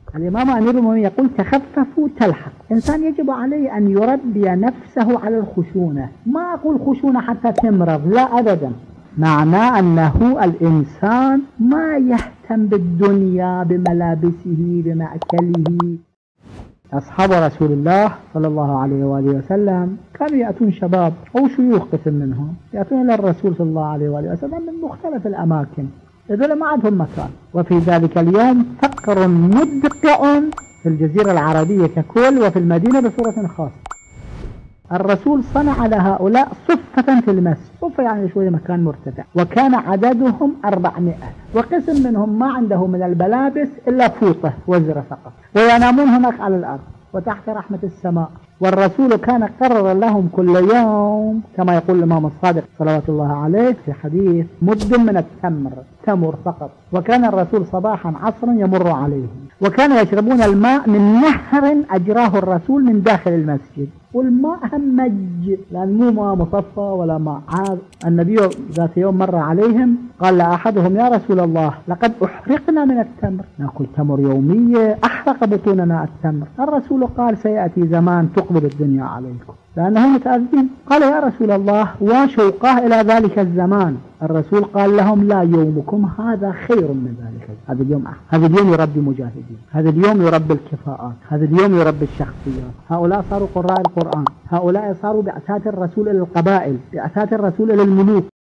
الإمام أمير المؤمنين يقول تخففوا تلحق. إنسان يجب عليه أن يربي نفسه على الخشونة، ما أقول خشونة حتى تمرض، لا أبدا، معناه أنه الإنسان ما يهتم بالدنيا، بملابسه، بمأكله. أصحاب رسول الله صلى الله عليه وآله وسلم كانوا يأتون شباب أو شيوخ قسم منهم، يأتون إلى الرسول صلى الله عليه وآله وسلم من مختلف الأماكن، إذا ما عندهم مكان. وفي ذلك اليوم فقر مدقع في الجزيرة العربية ككل وفي المدينة بصورة خاصة. الرسول صنع لهؤلاء صفة في المسجد، صفة يعني شوية مكان مرتفع، وكان عددهم 400، وقسم منهم ما عنده من الملابس إلا فوطة وزرة فقط، وينامون هناك على الأرض وتحت رحمة السماء. والرسول كان قرر لهم كل يوم كما يقول الإمام الصادق صلوات الله عليه في حديث مد من التمر، تمر فقط، وكان الرسول صباحا عصرا يمر عليهم، وكانوا يشربون الماء من نهر أجراه الرسول من داخل المسجد، والماء همج لأن مو ماء مصفى ولا ماء عاد. النبي ذات يوم مر عليهم قال لأحدهم يا رسول الله لقد أحرقنا من التمر، نأكل تمر يومية، أحرق بطوننا التمر. الرسول قال سيأتي زمان تقبل الدنيا عليكم لأنهم متأذين. قال يا رسول الله وشوقاه إلى ذلك الزمان. الرسول قال لهم لا، يومكم هذا خير من ذلك. هذا اليوم هذا اليوم يربي مجاهدين، هذا اليوم يربي الكفاءات، هذا اليوم يربي الشخصيات. هؤلاء صاروا قراء القرآن، هؤلاء صاروا بعثات الرسول إلى القبائل، بعثات الرسول إلى الملوك.